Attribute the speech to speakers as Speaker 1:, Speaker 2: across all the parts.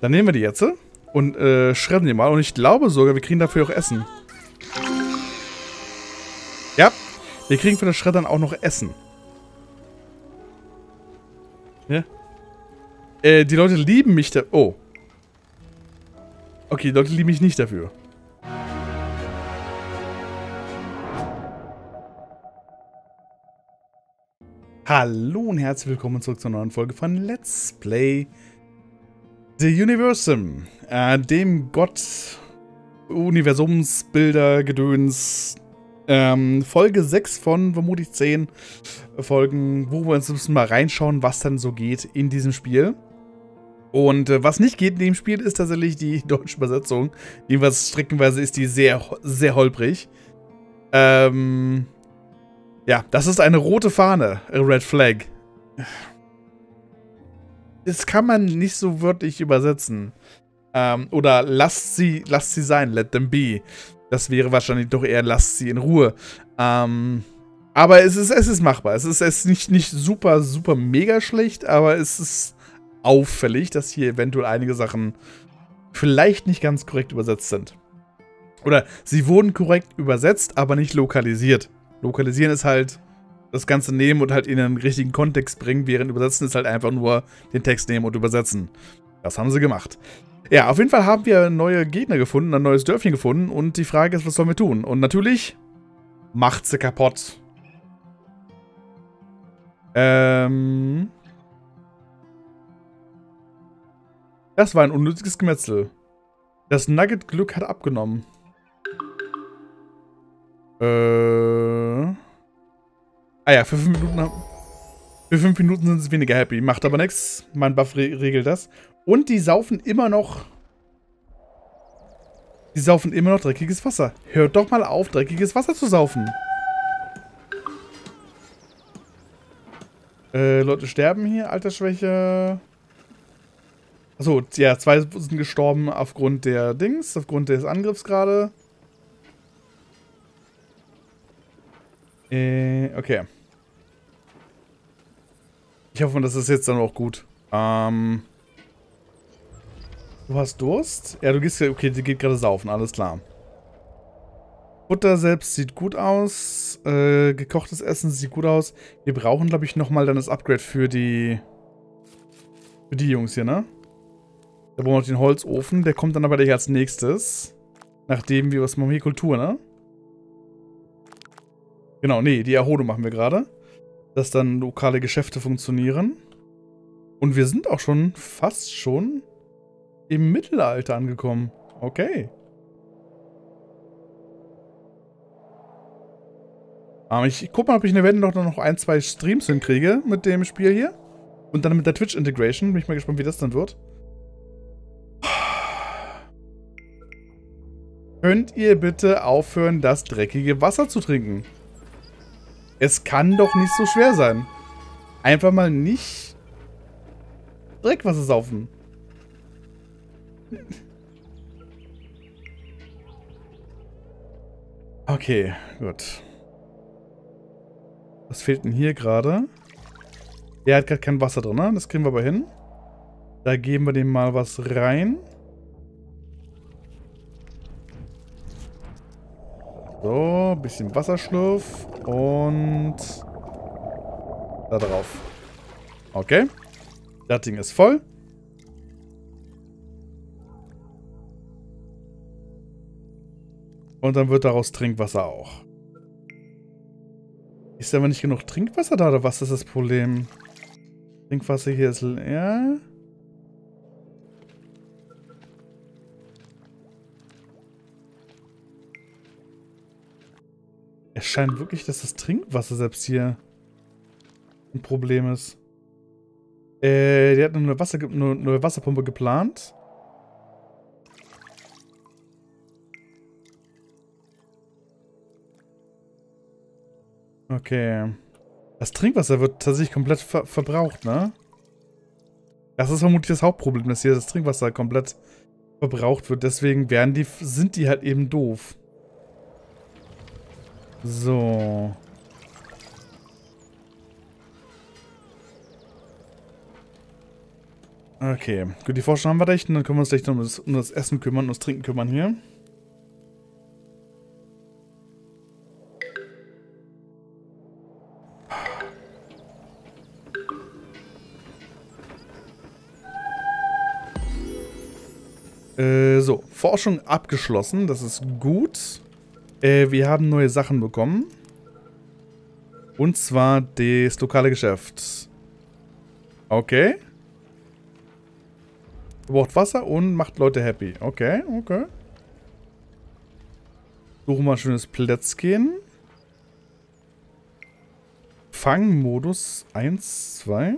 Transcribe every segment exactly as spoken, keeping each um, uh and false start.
Speaker 1: Dann nehmen wir die jetzt und äh, schredden die mal. Und ich glaube sogar, wir kriegen dafür auch Essen. Ja, wir kriegen für das Schreddern auch noch Essen. Ja. Äh, die Leute lieben mich da... Oh. Okay, die Leute lieben mich nicht dafür. Hallo und herzlich willkommen zurück zur neuen Folge von Let's Play The Universum. Äh, dem Gott, Universumsbilder, Gedöns. Ähm, Folge sechs von vermutlich zehn Folgen, wo wir uns ein bisschen mal reinschauen, was dann so geht in diesem Spiel. Und äh, was nicht geht in dem Spiel, ist tatsächlich die deutsche Übersetzung. Jedenfalls streckenweise ist die sehr, sehr holprig. Ähm... Ja, das ist eine rote Fahne, a Red Flag. Das kann man nicht so wörtlich übersetzen. Ähm, oder lasst sie, lasst sie sein, let them be. Das wäre wahrscheinlich doch eher, lasst sie in Ruhe. Ähm, aber es ist, es ist machbar. Es ist, es ist nicht, nicht super, super mega schlecht, aber es ist auffällig, dass hier eventuell einige Sachen vielleicht nicht ganz korrekt übersetzt sind. Oder sie wurden korrekt übersetzt, aber nicht lokalisiert. Lokalisieren ist halt das Ganze nehmen und halt in einen richtigen Kontext bringen, während übersetzen ist halt einfach nur den Text nehmen und übersetzen. Das haben sie gemacht. Ja, auf jeden Fall haben wir neue Gegner gefunden, ein neues Dörfchen gefunden und die Frage ist, was sollen wir tun? Und natürlich, macht sie kaputt. Ähm... Das war ein unnötiges Gemetzel. Das Nugget-Glück hat abgenommen. Äh... Ah ja, für fünf Minuten, für fünf Minuten sind sie weniger happy. Macht aber nichts. Mein Buff re regelt das. Und die saufen immer noch... Die saufen immer noch dreckiges Wasser. Hört doch mal auf, dreckiges Wasser zu saufen. Äh, Leute sterben hier. Altersschwäche. Achso, ja, zwei sind gestorben aufgrund der Dings, aufgrund des Angriffs gerade. Äh, okay. Ich hoffe, das ist jetzt dann auch gut. Ähm. Du hast Durst? Ja, du gehst ja. Okay, die geht gerade saufen, alles klar. Butter selbst sieht gut aus. Äh, gekochtes Essen sieht gut aus. Wir brauchen, glaube ich, nochmal dann das Upgrade für die. Für die Jungs hier, ne? Da brauchen wir noch den Holzofen. Der kommt dann aber gleich als nächstes. Nachdem wir was machen hier Kultur, ne? Genau, nee, die Erholung machen wir gerade. Dass dann lokale Geschäfte funktionieren. Und wir sind auch schon fast schon im Mittelalter angekommen. Okay. Aber ich, ich guck mal, ob ich in der Wende noch, noch ein, zwei Streams hinkriege mit dem Spiel hier. Und dann mit der Twitch-Integration. Bin ich mal gespannt, wie das dann wird. Könnt ihr bitte aufhören, das dreckige Wasser zu trinken? Es kann doch nicht so schwer sein. Einfach mal nicht Dreckwasser saufen. Okay, gut. Was fehlt denn hier gerade? Der hat gerade kein Wasser drin, ne? Das kriegen wir aber hin. Da geben wir dem mal was rein. So, ein bisschen Wasserschlürf und da drauf. Okay. Das Ding ist voll. Und dann wird daraus Trinkwasser auch. Ist aber nicht genug Trinkwasser da, oder was ist das Problem? Trinkwasser hier ist leer. Es scheint wirklich, dass das Trinkwasser selbst hier ein Problem ist. Äh, die hat nur eine, Wasser, nur eine Wasserpumpe geplant. Okay. Das Trinkwasser wird tatsächlich komplett ver verbraucht, ne? Das ist vermutlich das Hauptproblem, dass hier das Trinkwasser komplett verbraucht wird. Deswegen werden die, sind die halt eben doof. So. Okay, gut, die Forschung haben wir recht. Und dann können wir uns gleich noch um das, um das Essen kümmern, um das Trinken kümmern hier. Äh, so, Forschung abgeschlossen. Das ist gut. Äh, wir haben neue Sachen bekommen. Und zwar das lokale Geschäft. Okay. Braucht Wasser und macht Leute happy. Okay, okay. Suchen wir ein schönes Plätzchen. Fangmodus eins, zwei.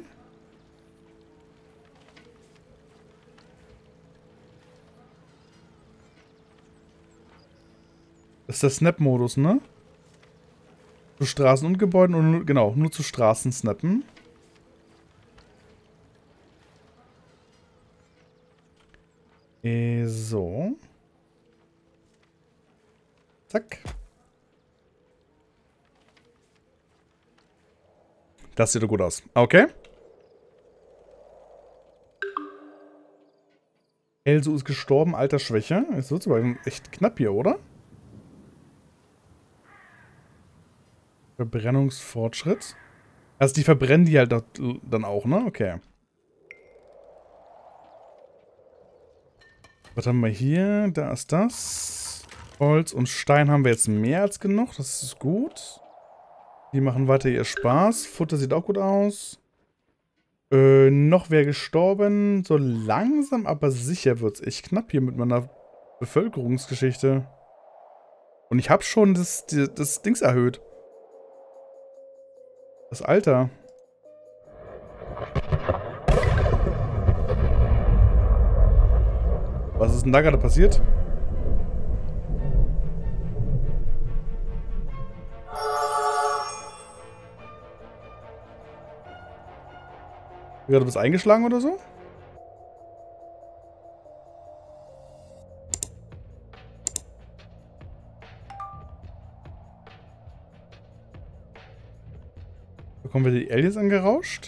Speaker 1: Das ist der Snap-Modus, ne? Zu Straßen und Gebäuden und nur, genau, nur zu Straßen snappen. Äh, so. Zack. Das sieht doch gut aus. Okay. Elso ist gestorben, Altersschwäche. Es wird aber echt knapp hier, oder? Verbrennungsfortschritt. Also die verbrennen die halt dann auch, ne? Okay. Was haben wir hier? Da ist das. Holz und Stein haben wir jetzt mehr als genug. Das ist gut. Die machen weiter ihr Spaß. Futter sieht auch gut aus. Äh, noch wer gestorben. So langsam, aber sicher wird es echt knapp hier mit meiner Bevölkerungsgeschichte. Und ich habe schon das, das, das Dings erhöht. Das Alter. Was ist denn da gerade passiert? Gerade was eingeschlagen oder so? Bekommen wir die Aliens angerauscht?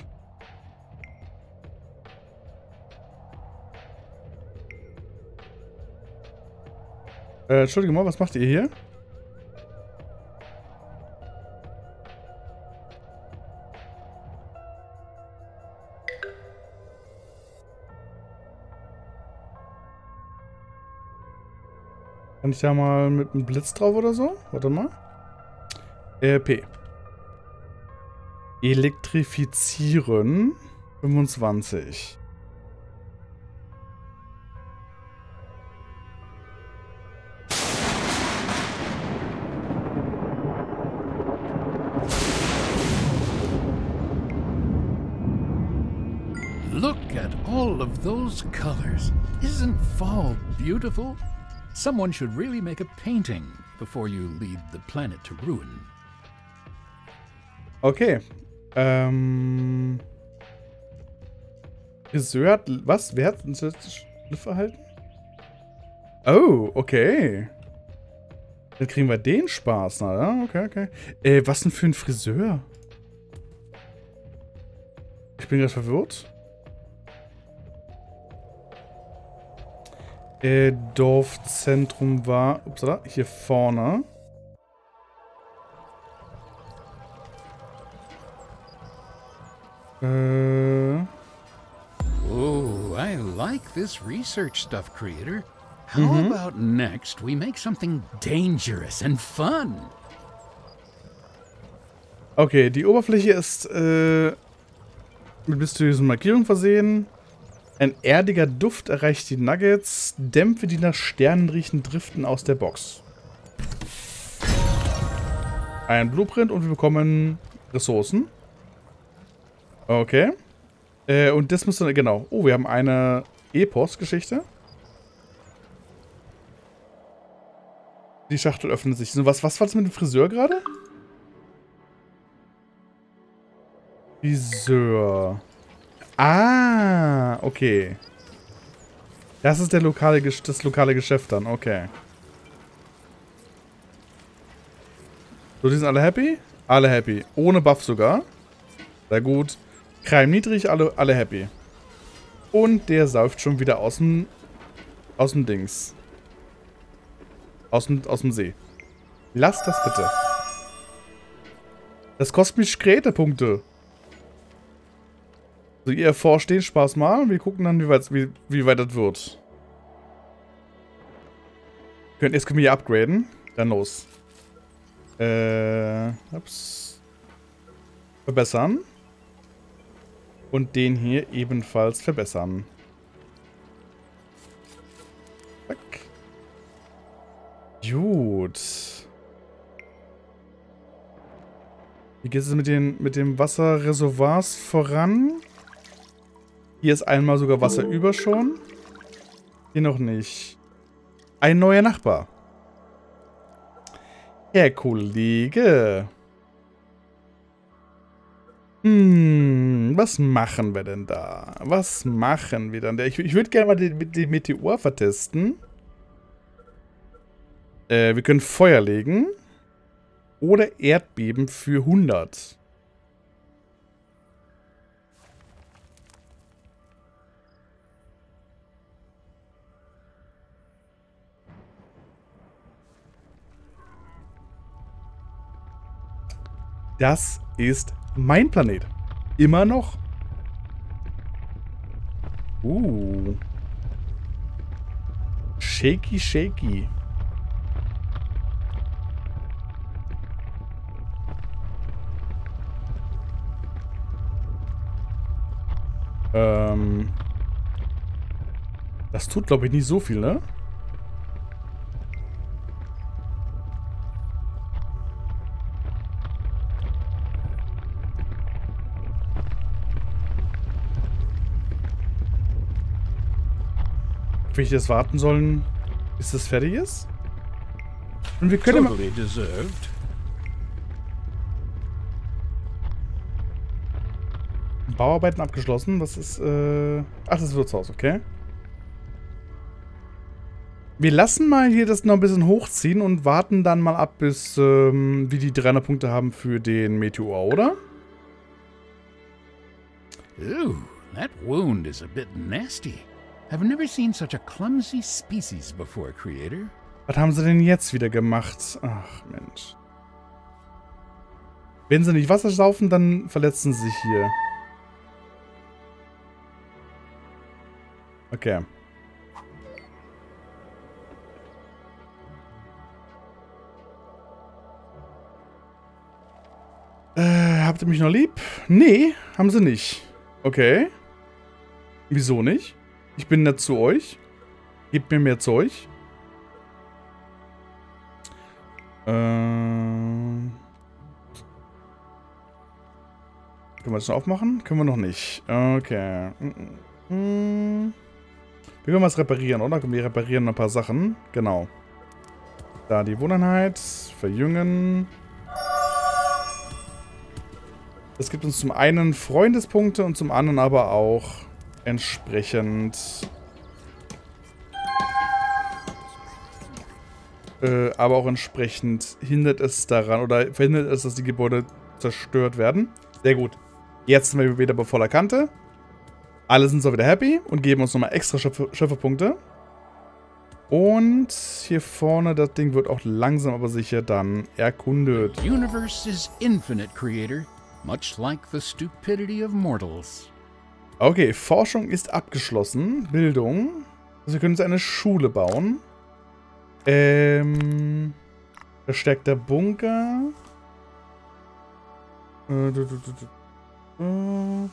Speaker 1: Äh, Entschuldigung mal, was macht ihr hier? Kann ich da mal mit einem Blitz drauf oder so? Warte mal. Äh, P. Elektrifizieren. fünfundzwanzig.
Speaker 2: Look at all of those colors. Isn't fall beautiful? Someone should really make a painting before you lead the planet to ruin.
Speaker 1: Okay. Ähm. Friseur hat. Was? Wer hat ein Schliffverhalten? Oh, okay. Dann kriegen wir den Spaß. Na ja, okay, okay. Äh, was denn für ein Friseur? Ich bin gerade verwirrt. Äh, Dorfzentrum war. Upsala, hier vorne. Äh.
Speaker 2: Oh, I like this research stuff, creator. How
Speaker 1: Mhm.
Speaker 2: about next we make something dangerous and fun?
Speaker 1: Okay, die Oberfläche ist äh, mit mysteriösen Markierungen versehen. Ein erdiger Duft erreicht die Nuggets. Dämpfe, die nach Sternen riechen, driften aus der Box. Ein Blueprint und wir bekommen Ressourcen. Okay. Äh, und das müsste, genau. Oh, wir haben eine Epos-Geschichte. Die Schachtel öffnet sich. So, was, was war das mit dem Friseur gerade? Friseur. Ah, okay. Das ist der lokale, das lokale Geschäft dann, okay. So, die sind alle happy? Alle happy. Ohne Buff sogar. Sehr gut. Crime niedrig, alle, alle happy. Und der säuft schon wieder aus dem, aus dem Dings. Aus dem, aus dem See. Lass das bitte. Das kostet mich Gerätepunkte. So, ihr erforscht den Spaß mal. Wir gucken dann, wie weit, wie, wie weit das wird. Könnt, jetzt können wir hier upgraden. Dann los. Äh, ups. Verbessern. Und den hier ebenfalls verbessern. Zack. Gut. Wie geht es mit den mit dem Wasserreservoirs voran? Hier ist einmal sogar Wasser über schon. Hier noch nicht. Ein neuer Nachbar. Herr Kollege. Hm, was machen wir denn da? Was machen wir denn da? Ich, ich würde gerne mal den, den Meteor vertesten. Äh, wir können Feuer legen. Oder Erdbeben für hundert. Das ist mein Planet. Immer noch. Uh. Shaky, shaky. Ähm. Das tut, glaube ich, nicht so viel, ne? Ob ich jetzt warten sollen, bis das fertig ist? Und wir können
Speaker 2: Totally deserved.
Speaker 1: Bauarbeiten abgeschlossen. Was ist, äh... Ach, das Wirtshaus, okay. Wir lassen mal hier das noch ein bisschen hochziehen und warten dann mal ab, bis ähm, wir die dreihundert Punkte haben für den Meteor, oder?
Speaker 2: Ooh, that wound is a bit nasty. I've never seen such a clumsy species before, Creator.
Speaker 1: Was haben sie denn jetzt wieder gemacht? Ach, Mensch. Wenn sie nicht Wasser saufen, dann verletzen sie sich hier. Okay. Äh, habt ihr mich noch lieb? Nee, haben sie nicht. Okay. Wieso nicht? Ich bin nett zu euch. Gebt mir mehr Zeug. Ähm. Können wir das schon aufmachen? Können wir noch nicht. Okay. Wir können was reparieren, oder? Wir reparieren noch ein paar Sachen. Genau. Da die Wohneinheit. Verjüngen. Das gibt uns zum einen Freundespunkte und zum anderen aber auch entsprechend... Äh, aber auch entsprechend hindert es daran oder verhindert es, dass die Gebäude zerstört werden. Sehr gut. Jetzt sind wir wieder bei voller Kante. Alle sind so wieder happy und geben uns nochmal extra Schöpferpunkte. Und hier vorne, das Ding wird auch langsam aber sicher dann erkundet.
Speaker 2: The universe is infinite, Creator, much like the stupidity of mortals.
Speaker 1: Okay, Forschung ist abgeschlossen. Bildung. Also wir können uns eine Schule bauen. Ähm. Verstärkter Bunker. Äh, du, du, du, du, äh.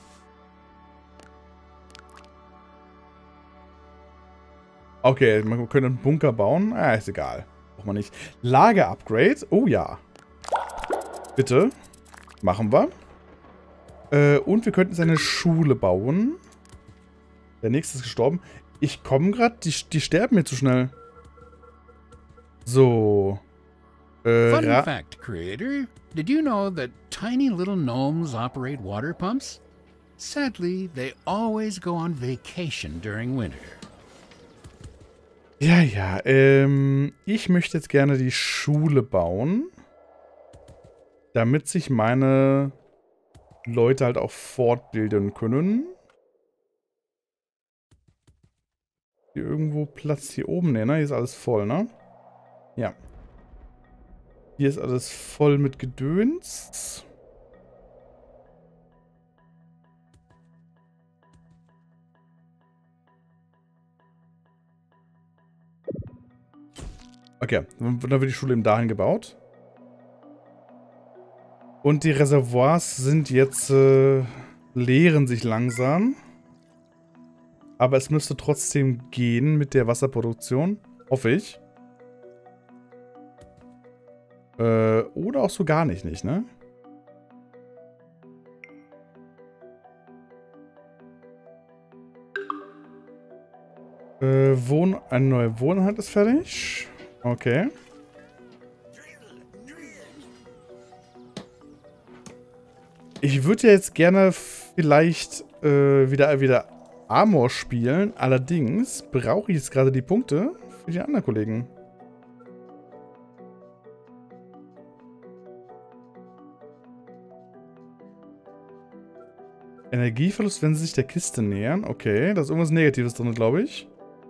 Speaker 1: Okay, wir können einen Bunker bauen. Ah, ist egal. Braucht man nicht. Lager-Upgrade. Oh ja. Bitte. Machen wir. Äh, und wir könnten eine Schule bauen. Der nächste ist gestorben. Ich komme gerade. Die, die sterben mir zu schnell. So. Äh,
Speaker 2: Fun fact, Creator. Did you know that tiny little gnomes operate water pumps? Sadly, they always go on vacation during winter.
Speaker 1: Ja, ja. Ähm, ich möchte jetzt gerne die Schule bauen. Damit sich meine Leute halt auch fortbilden können. Hier irgendwo Platz hier oben? Ne, ne? Hier ist alles voll, ne? Ja. Hier ist alles voll mit Gedöns. Okay, dann wird die Schule eben dahin gebaut. Und die Reservoirs sind jetzt, äh, leeren sich langsam. Aber es müsste trotzdem gehen mit der Wasserproduktion. Hoffe ich. Äh, oder auch so gar nicht, nicht, ne? Äh, Wohn... Eine neue Wohneinheit ist fertig. Okay. Ich würde ja jetzt gerne vielleicht äh, wieder, wieder Armor spielen. Allerdings brauche ich jetzt gerade die Punkte für die anderen Kollegen. Energieverlust, wenn sie sich der Kiste nähern. Okay, da ist irgendwas Negatives drin, glaube ich.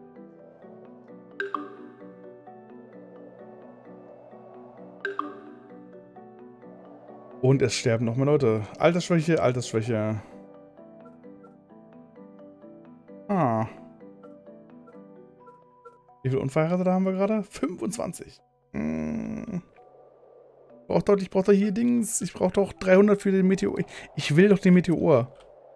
Speaker 1: Und es sterben noch mehr Leute. Altersschwäche, Altersschwäche. Ah. Wie viele Unverheiratete haben wir gerade? fünfundzwanzig. Hm. Ich brauche doch, ich brauch doch hier Dings. Ich brauche doch dreihundert für den Meteor. Ich will doch den Meteor.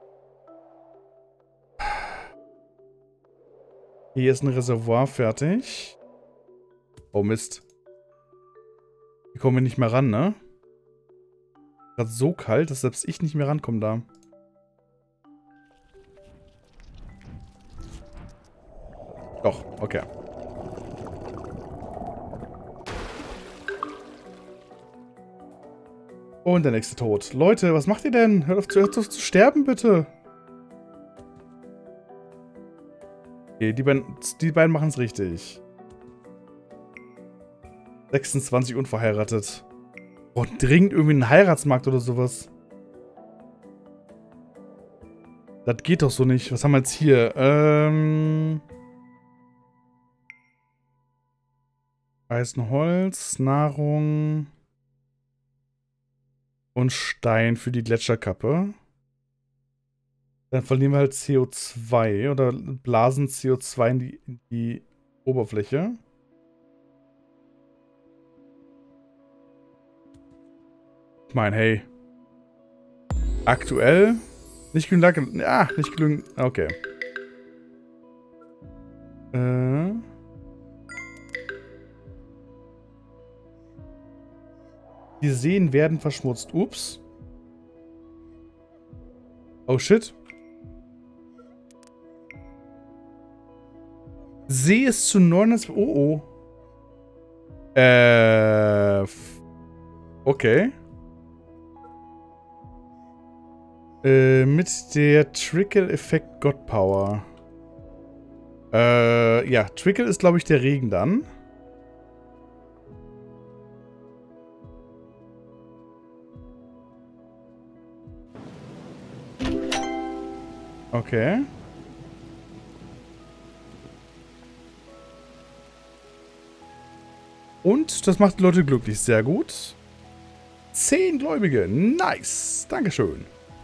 Speaker 1: Hier ist ein Reservoir fertig. Oh Mist. Hier kommen wir nicht mehr ran, ne? Gerade so kalt, dass selbst ich nicht mehr rankomme da. Doch, okay. Und der nächste tot. Leute, was macht ihr denn? Hört auf zu, hört auf zu sterben, bitte. Okay, die beiden, die beiden machen es richtig. sechsundzwanzig unverheiratet. Und dringend irgendwie einen Heiratsmarkt oder sowas. Das geht doch so nicht. Was haben wir jetzt hier? Ähm... Eisenholz, Nahrung und Stein für die Gletscherkappe. Dann verlieren wir halt C O zwei oder blasen C O zwei in die, in die Oberfläche. Ich meine, hey. Aktuell nicht genügend. Ja, nicht genügend. Okay. Äh. Die Seen werden verschmutzt. Ups. Oh shit. See ist zu neunundneunzig. Oh oh. Äh. Okay. Äh, mit der Trickle-Effekt God Power. Äh, ja, Trickle ist, glaube ich, der Regen dann. Okay. Und das macht die Leute glücklich. Sehr gut. Zehn Gläubige. Nice. Dankeschön.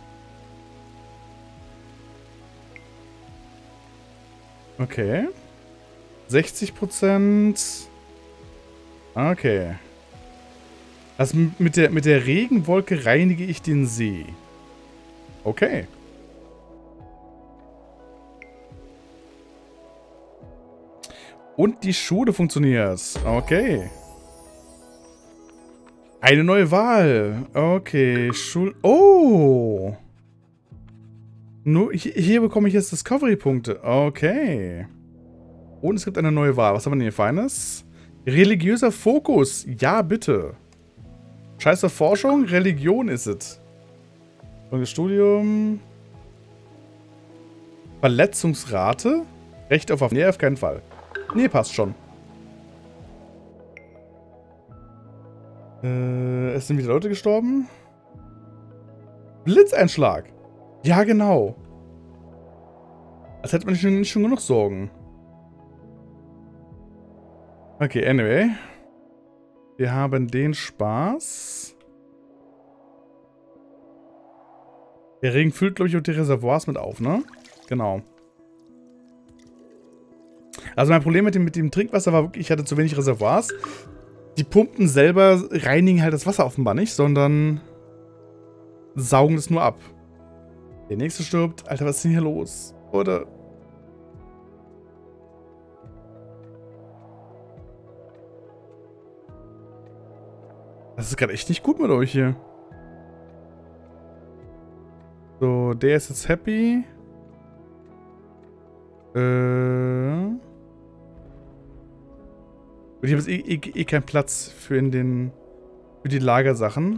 Speaker 1: Okay. sechzig Prozent. Okay. Also mit der, mit der Regenwolke reinige ich den See. Okay. Und die Schule funktioniert. Okay. Eine neue Wahl. Okay. Schul... Oh. Nur hier, hier bekomme ich jetzt Discovery-Punkte. Okay. Und es gibt eine neue Wahl. Was haben wir denn hier Feines? Religiöser Fokus. Ja, bitte. Scheiß auf Forschung. Religion ist es. Studium. Verletzungsrate. Recht auf... Nee, auf keinen Fall. Nee, passt schon. Äh, es sind wieder Leute gestorben. Okay, anyway. Wir haben den Spaß. Der Regen füllt, glaube ich, auch die Reservoirs mit auf, ne? Genau. Also mein Problem mit dem, mit dem Trinkwasser war wirklich, ich hatte zu wenig Reservoirs. Die Pumpen selber reinigen halt das Wasser offenbar nicht, sondern saugen es nur ab. Der nächste stirbt. Alter, was ist denn hier los? Oder... Das ist gerade echt nicht gut mit euch hier. So, der ist jetzt happy. Äh... Ich habe jetzt eh, eh, eh keinen Platz für in den für die Lagersachen.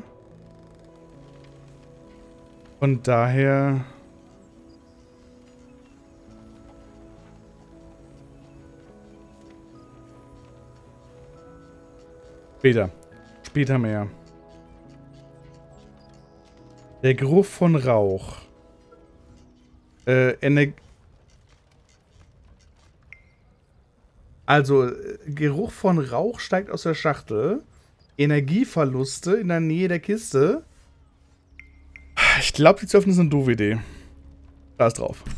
Speaker 1: Von daher... Später. Später mehr. Der Geruch von Rauch. Äh, Energie... Also, Geruch von Rauch steigt aus der Schachtel. Energieverluste in der Nähe der Kiste. Ich glaube, die zu öffnen ist eine doofe Idee. Da ist drauf.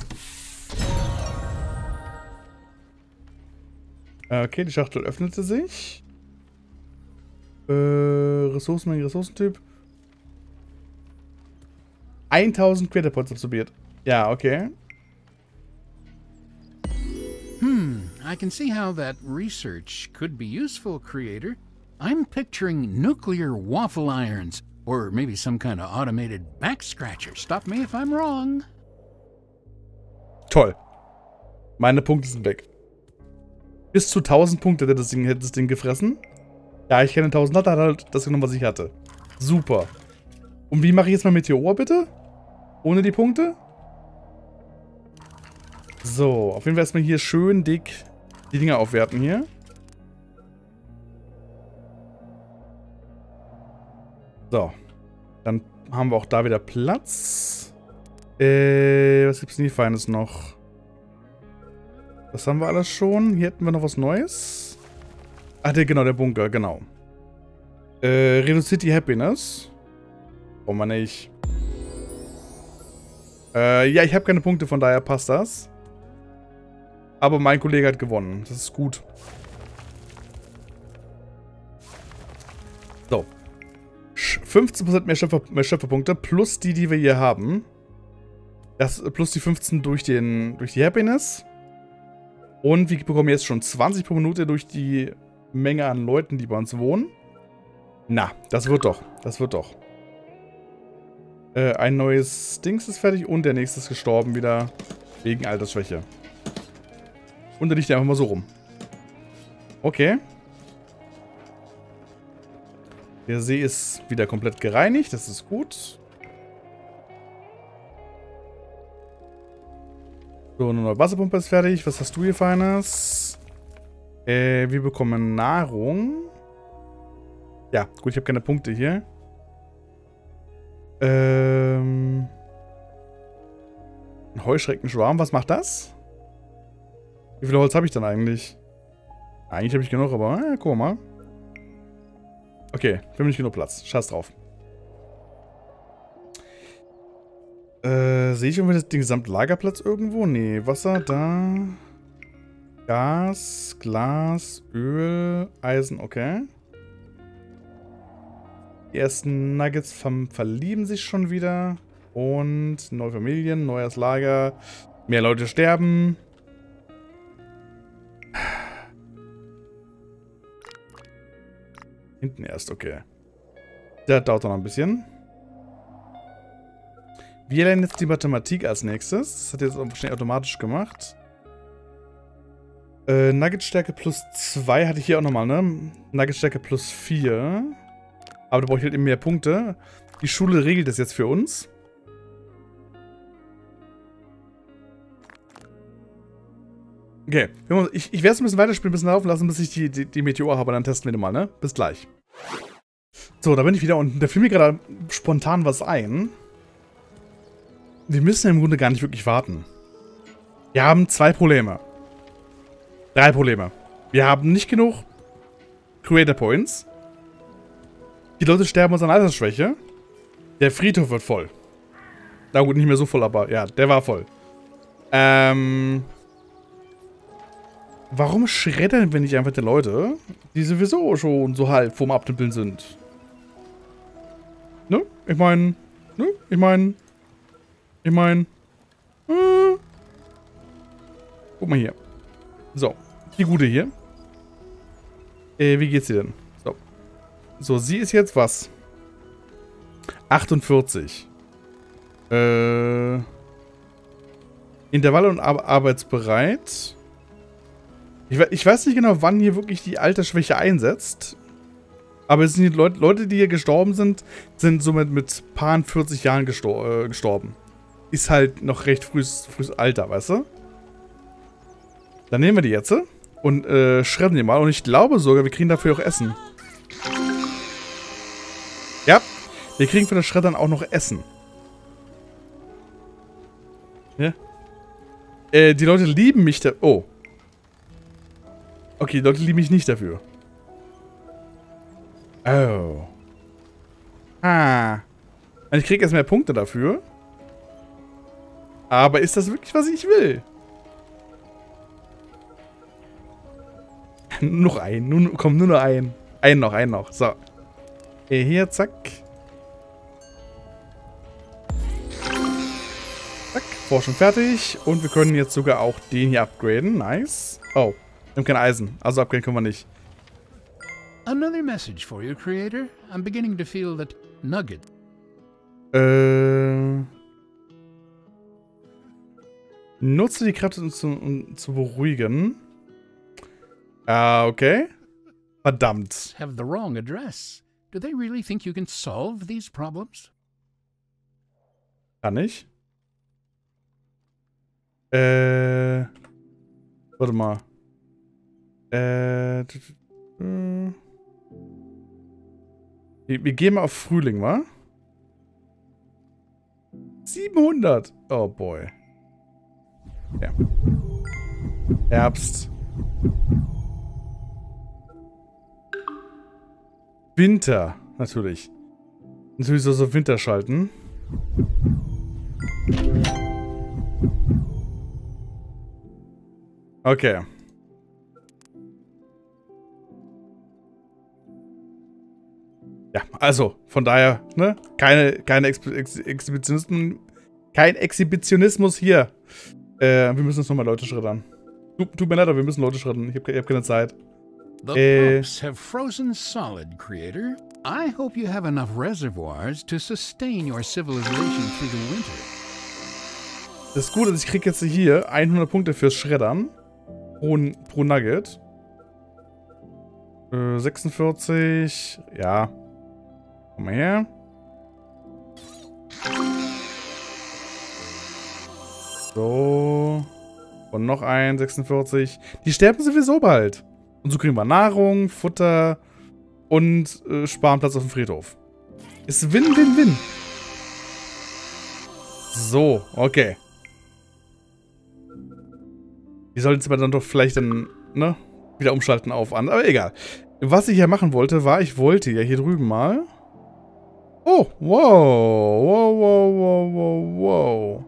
Speaker 1: Okay, die Schachtel öffnete sich. Äh, Ressourcenmenge, Ressourcentyp. eintausend Quetterpots absorbiert. Ja, okay.
Speaker 2: Hmm, I can see how that research could be useful, Creator. I'm picturing nuclear waffle irons, or maybe some kind of automated back scratcher. Stop me if I'm wrong.
Speaker 1: Toll. Meine Punkte sind weg. Bis zu tausend Punkte hätte das Ding, hätte das Ding gefressen. Ja, ich kenne tausend, hat er halt das genommen, was ich hatte. Super. Und wie mache ich jetzt mal Meteor, bitte? Ohne die Punkte? So, auf jeden Fall erstmal hier schön dick die Dinger aufwerten hier. So. Dann haben wir auch da wieder Platz. Äh, was gibt's denn hier Feines noch? Das haben wir alles schon. Hier hätten wir noch was Neues. Ach, der, genau, der Bunker, genau. Äh, reduziert die Happiness. Oh man, nicht. Äh, ja, ich habe keine Punkte, von daher passt das. Aber mein Kollege hat gewonnen. Das ist gut. So. fünfzehn Prozent mehr, Schöpfer, mehr Schöpferpunkte plus die, die wir hier haben. Das plus die fünfzehn durch, den, durch die Happiness. Und wir bekommen jetzt schon zwanzig pro Minute durch die Menge an Leuten, die bei uns wohnen. Na, das wird doch. Das wird doch. Äh, ein neues Dings ist fertig und der nächste ist gestorben wieder wegen Altersschwäche. Und der liegt einfach mal so rum. Okay. Der See ist wieder komplett gereinigt. Das ist gut. So, eine neue Wasserpumpe ist fertig. Was hast du hier Feines? Äh, wir bekommen Nahrung. Ja, gut, ich habe keine Punkte hier. Ähm. Ein Heuschreckenschwarm, was macht das? Wie viel Holz habe ich dann eigentlich? Eigentlich habe ich genug, aber äh, guck mal. Okay, wir haben nicht genug Platz. Scheiß drauf. Äh, sehe ich irgendwie den gesamten Lagerplatz irgendwo? Nee, Wasser, da. Gas, Glas, Öl, Eisen, okay. Die ersten Nuggets ver verlieben sich schon wieder. Und neue Familien, neues Lager. Mehr Leute sterben. Hinten erst, okay. Der dauert noch ein bisschen. Wir lernen jetzt die Mathematik als nächstes. Das hat jetzt auch schnell automatisch gemacht. Äh, Nuggetstärke plus zwei hatte ich hier auch nochmal, ne? Nuggetstärke plus vier. Aber da brauche ich halt eben mehr Punkte. Die Schule regelt das jetzt für uns. Okay, ich, ich werde es ein bisschen weiterspielen, ein bisschen laufen lassen, bis ich die, die, die Meteor habe. Dann testen wir den mal, ne? Bis gleich. So, da bin ich wieder und da fiel mir gerade spontan was ein. Wir müssen im Grunde gar nicht wirklich warten. Wir haben zwei Probleme. Drei Probleme. Wir haben nicht genug Creator Points. Die Leute sterben uns an Altersschwäche. Der Friedhof wird voll. Na gut, nicht mehr so voll, aber ja, der war voll. Ähm... Warum schreddern wir nicht einfach die Leute, die sowieso schon so halb vorm Abtümpeln sind? Ne? Ich meine, ne? Ich meine, ich meine, äh. Guck mal hier. So, die Gute hier. Äh, wie geht's dir denn? So. So, sie ist jetzt was? achtundvierzig. Äh. Intervalle und Ar arbeitsbereit. Ich, ich weiß nicht genau, wann hier wirklich die Altersschwäche einsetzt. Aber es sind die Leute, Leute, die hier gestorben sind, sind somit mit paar vierzig Jahren gestor äh, gestorben. Ist halt noch recht frühes, frühes Alter, weißt du? Dann nehmen wir die jetzt und äh, schredden die mal. Und ich glaube sogar, wir kriegen dafür auch Essen. Ja, wir kriegen für das Schreddern auch noch Essen. Ja. Äh, die Leute lieben mich da... Oh. Okay, die Leute lieben mich nicht dafür. Oh. Ah. Ich kriege jetzt mehr Punkte dafür. Aber ist das wirklich, was ich will? Noch ein. Nur, komm, nur noch ein. Ein noch, ein noch. So. Hier, zack. Zack. Forschung fertig. Und wir können jetzt sogar auch den hier upgraden. Nice. Oh. Wir haben kein Eisen. Also upgraden können wir nicht.
Speaker 2: Another message for you, Creator. I'm beginning to feel that nugget.
Speaker 1: Äh. Nutze die Kräfte, um zu, um zu beruhigen. Ah, okay. Verdammt.
Speaker 2: Have the wrong address. Do they really think you can solve these problems?
Speaker 1: Kann ich? Äh. Warte mal. Äh. Wir, wir gehen mal auf Frühling, wa? siebenhundert. Oh boy. Ja. Herbst. Winter, natürlich. Natürlich soll so Winter schalten. Okay. Ja, also, von daher, ne? Keine, keine Ex Ex Exhibitionisten, kein Exhibitionismus hier. Äh, wir müssen jetzt nochmal Leute schreddern. Tut, tut mir leid, aber wir müssen Leute schreddern. Ich habe hab keine Zeit.
Speaker 2: The
Speaker 1: Äh.
Speaker 2: pumps have frozen solid, Creator. I hope you have enough reservoirs to sustain your civilization through the winter.
Speaker 1: Das Gute ist, ich kriege jetzt hier hundert Punkte fürs Schreddern. Pro, pro Nugget. Äh, sechsundvierzig. Ja. Komm mal her. So. Und noch ein, sechsundvierzig. Die sterben sowieso bald. Und so kriegen wir Nahrung, Futter und äh, sparen Platz auf dem Friedhof. Ist Win-Win-Win. So, okay. Die sollten es aber dann doch vielleicht dann, ne, wieder umschalten auf an. Aber egal. Was ich ja machen wollte, war, ich wollte ja hier drüben mal... Oh, wow. Wow, wow, wow, wow, wow.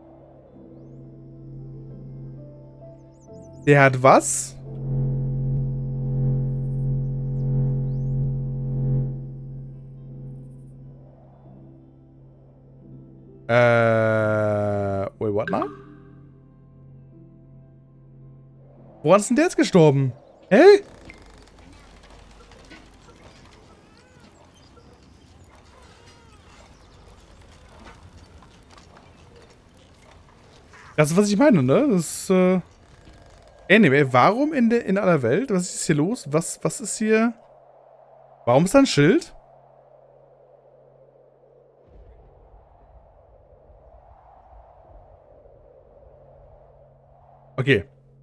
Speaker 1: Der hat was? Äh... Wait, what now? Woran ist denn der jetzt gestorben? Hä? Das ist, was ich meine, ne? Das ist, äh... Anyway, warum in, der, in aller Welt? Was ist hier los? Was, was ist hier... Warum ist da ein Schild? Okay.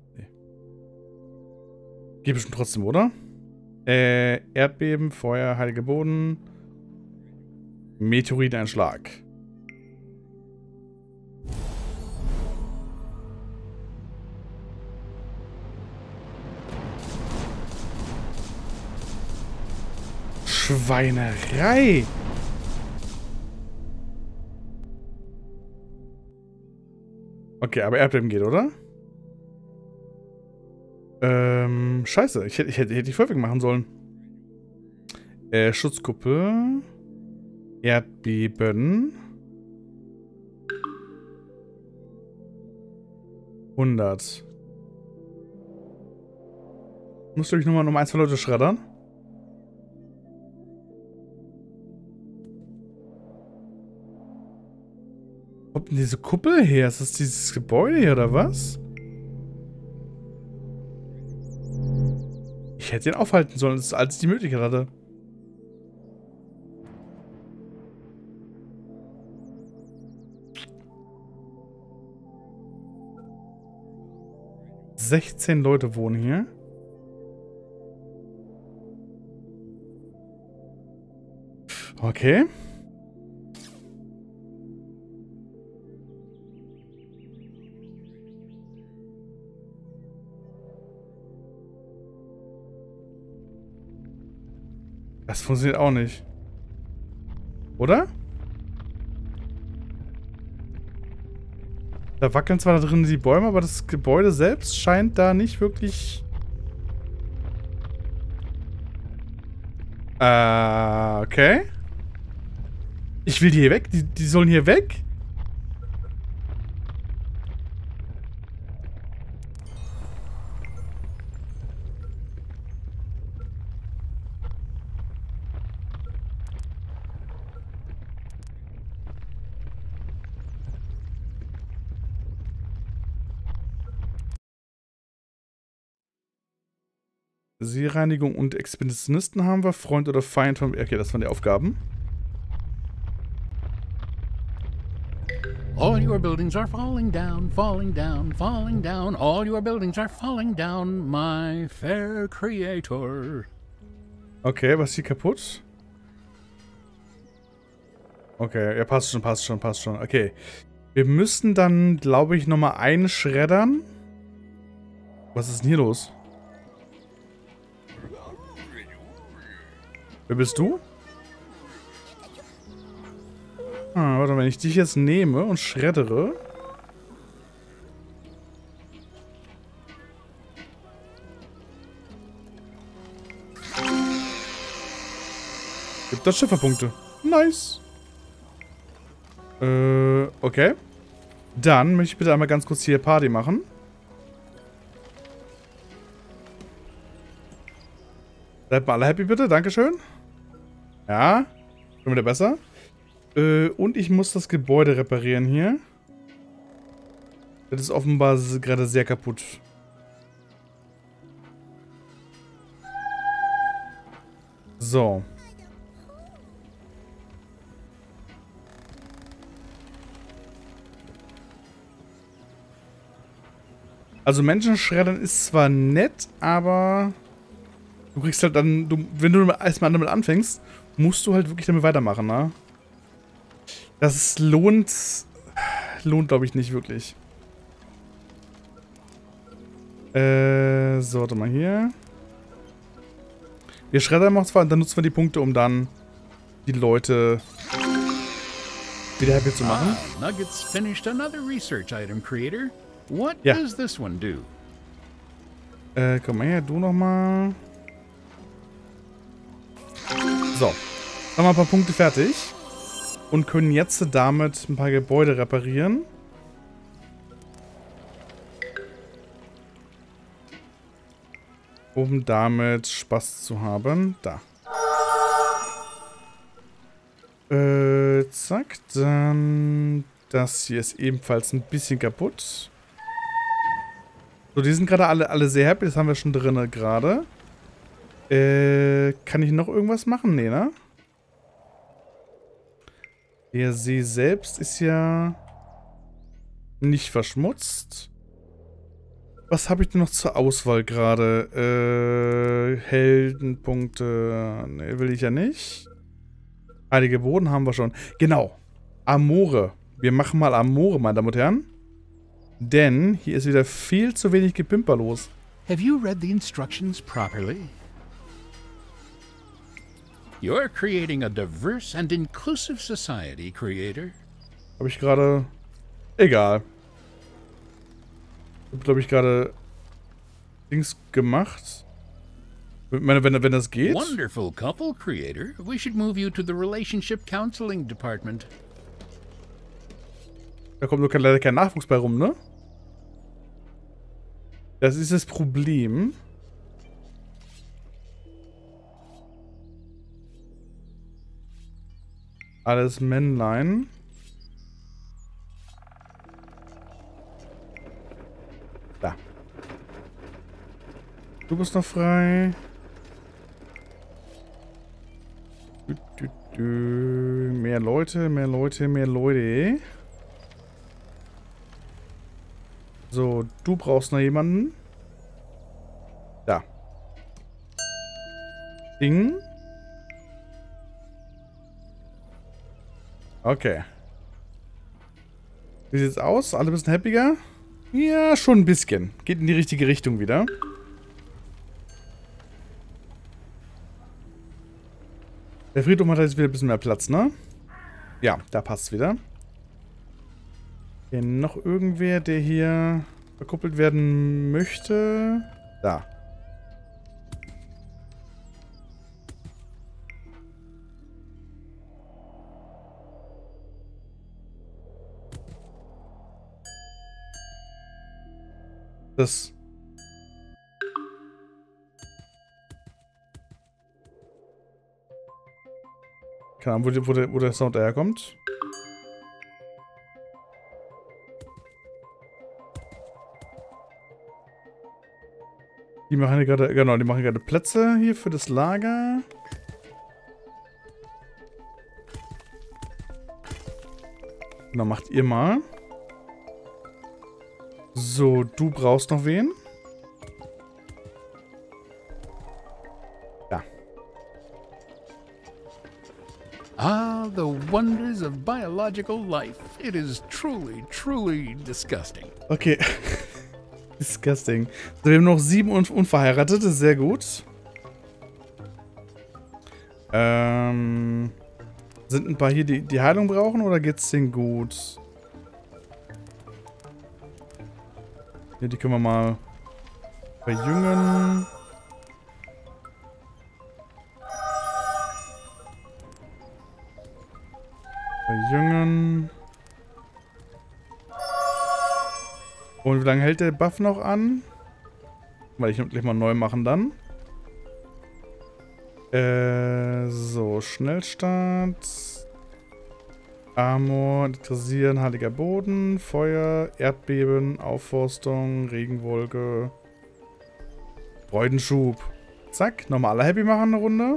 Speaker 1: Geht bestimmt trotzdem, oder? Äh, Erdbeben, Feuer, heilige Boden. Meteoriteneinschlag. Schweinerei. Okay, aber Erdbeben geht, oder? Ähm, scheiße. Ich hätte, ich hätte, hätte die Vollweg machen sollen. Äh, Schutzkuppe. Erdbeben. hundert. Muss ich nochmal um ein, zwei Leute schreddern? Wo kommt denn diese Kuppel her? Ist das dieses Gebäude hier oder was? Ich hätte ihn aufhalten sollen, als ich die Möglichkeit hatte. sechzehn Leute wohnen hier. Okay. Das funktioniert auch nicht. Oder? Da wackeln zwar da drin die Bäume, aber das Gebäude selbst scheint da nicht wirklich... Äh, okay. Ich will die hier weg. Die, die sollen hier weg. Seereinigung und Expeditionisten haben wir. Freund oder Feind von... Okay, das waren die Aufgaben.
Speaker 2: All your buildings are falling down, falling down, falling down. All your buildings are falling down, my fair creator.
Speaker 1: Okay, was ist hier kaputt? Okay, ja, passt schon, passt schon, passt schon. Okay. Wir müssen dann, glaube ich, nochmal einschreddern. Was ist denn hier los? Wer bist du? Ah, warte, wenn ich dich jetzt nehme und schreddere. Gibt das Schifferpunkte. Nice. Äh, okay. Dann möchte ich bitte einmal ganz kurz hier Party machen. Bleibt mal alle happy bitte, dankeschön. Ja, schon wieder besser. Äh, und ich muss das Gebäude reparieren hier. Das ist offenbar gerade sehr kaputt. So. Also Menschenschreddern ist zwar nett, aber du kriegst halt dann, du, wenn du erstmal damit anfängst, musst du halt wirklich damit weitermachen, ne? Das lohnt, lohnt glaube ich nicht wirklich. Äh, so, warte mal hier. Wir schreddern noch zwar und dann nutzen wir die Punkte, um dann die Leute wieder happy zu machen.
Speaker 2: Ah, Nuggets finished another research item, creator. What
Speaker 1: ja.
Speaker 2: does this one do?
Speaker 1: Äh, komm mal her, du nochmal. So. Haben wir ein paar Punkte fertig. Und können jetzt damit ein paar Gebäude reparieren. Um damit Spaß zu haben. Da. Äh, zack. Dann das hier ist ebenfalls ein bisschen kaputt. So, die sind gerade alle, alle sehr happy. Das haben wir schon drin gerade. Äh, kann ich noch irgendwas machen? Nee, ne? Der See selbst ist ja nicht verschmutzt. Was habe ich denn noch zur Auswahl gerade? Äh, Heldenpunkte. Ne, will ich ja nicht. Heilige Boden haben wir schon. Genau. Amore. Wir machen mal Amore, meine Damen und Herren. Denn hier ist wieder viel zu wenig Gepimper los.
Speaker 2: Have you read the instructions properly? You're creating a diverse and inclusive society, Creator.
Speaker 1: Habe ich gerade... Egal. Ich habe, glaube ich, gerade... Dings gemacht. Ich meine, wenn, wenn das geht...
Speaker 2: Wonderful couple, Creator. We should move you to the Relationship Counseling Department.
Speaker 1: Da kommt nur kein, leider kein Nachwuchs bei rum, ne? Das ist das Problem. Alles Männlein. Da. Du bist noch frei. Du, du, du. Mehr Leute, mehr Leute, mehr Leute. So, du brauchst noch jemanden. Da. Ding. Okay. Wie sieht's aus? Alle ein bisschen happier? Ja, schon ein bisschen. Geht in die richtige Richtung wieder. Der Friedhof hat jetzt wieder ein bisschen mehr Platz, ne? Ja, da passt's wieder. Okay, noch irgendwer, der hier verkuppelt werden möchte? Da. Das. Keine Ahnung, wo, die, wo, der, wo der Sound herkommt. Die machen hier gerade, genau, die machen gerade Plätze hier für das Lager. Genau, macht ihr mal. So, du brauchst noch wen? Ja.
Speaker 2: Ah, the wonders of biological life. It is truly, truly disgusting.
Speaker 1: Okay. Disgusting. So, wir haben noch sieben Un Unverheiratete, sehr gut. Ähm, sind ein paar hier, die die Heilung brauchen, oder geht's denen gut? Ja, die können wir mal verjüngen. Verjüngen. Und wie lange hält der Buff noch an? Weil ich gleich mal neu machen dann. Äh, so, Schnellstart. Armor, Interessieren, heiliger Boden, Feuer, Erdbeben, Aufforstung, Regenwolke, Freudenschub. Zack, nochmal alle happy machen eine Runde.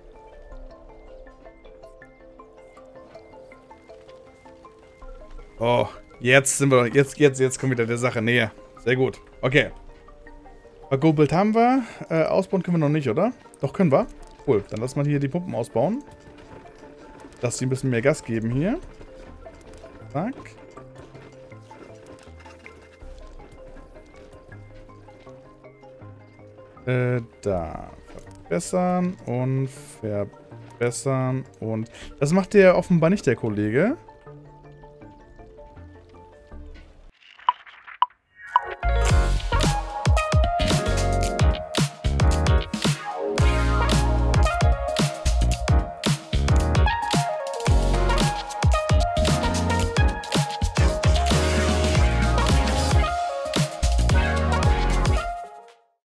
Speaker 1: Oh, jetzt sind wir, jetzt, jetzt, jetzt kommen wir wieder der Sache näher. Sehr gut. Okay. Vergobelt haben wir. Äh, ausbauen können wir noch nicht, oder? Doch, können wir. Cool, dann lass mal hier die Pumpen ausbauen. Dass sie ein bisschen mehr Gas geben hier. Zack. Äh, da. Verbessern und verbessern und... Das macht der offenbar nicht, der Kollege.